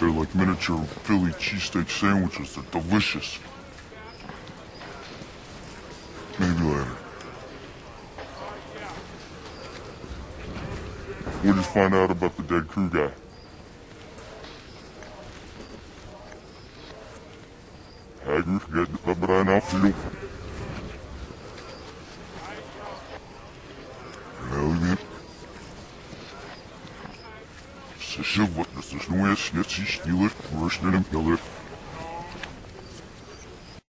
They're like miniature Philly cheesesteak sandwiches. They're delicious. Maybe later. What'd you find out about the dead crew guy? Hager, get berein afviel. Really? Sicher, wat is dus nog eens, jetzt is stiller, worse than a killer.